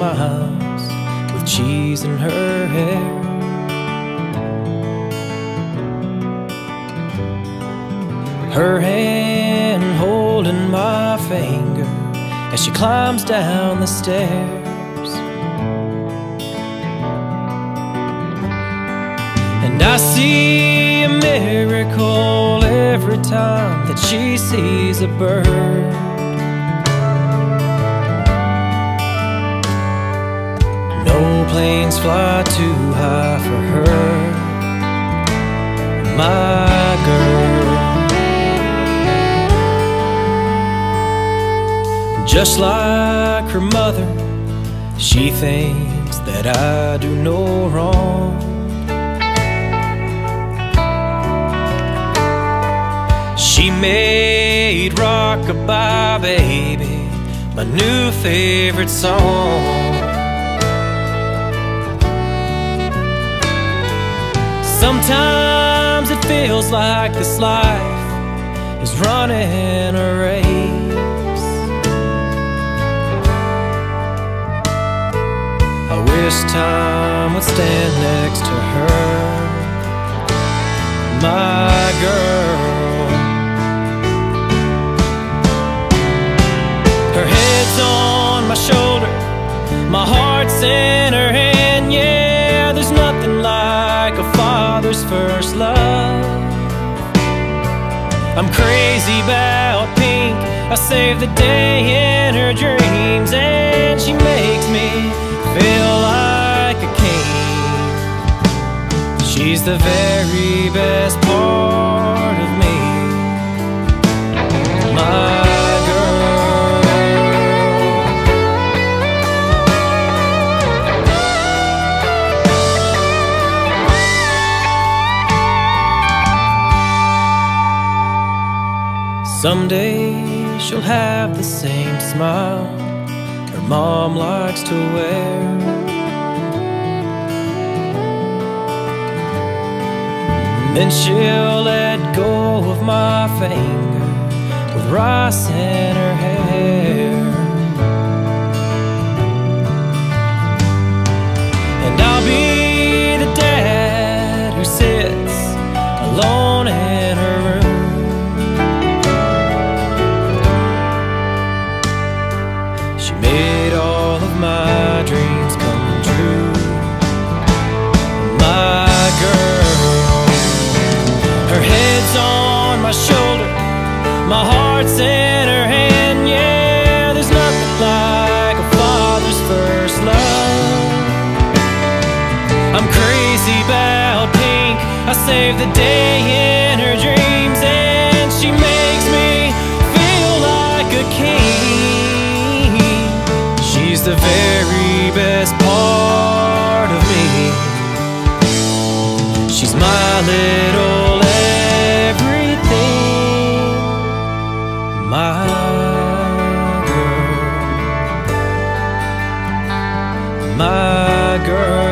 smiles with cheese in her hair. Her hand holding my finger as she climbs down the stairs. And I see a miracle every time that she sees a bird. No planes fly too high for her, my girl. Just like her mother, she thinks that I do no wrong. She made Rock-a-Bye Baby my new favorite song. Sometimes it feels like this life is running a race. I wish time would stand next to her, my girl. Her head's on my shoulder, my heart's in her hand. Yeah, there's nothing like a father's first love. I'm crazy about Pink, I save the day in her dreams, and she makes me feel like a king. She's the very best part of me, my girl. Someday she'll have the same smile her mom likes to wear. Then she'll let go of my finger with rice in her hair. And I'll be the dad who sits alone in her room. She made all of my dreams come true, my girl. Her head's on my shoulder, my heart's in her hand. Yeah, there's nothing like a father's first love. I'm crazy about Pink, I save the day in her dreams, and she makes me feel like a king. She's the very best part of me. She's my little everything, my girl, my girl.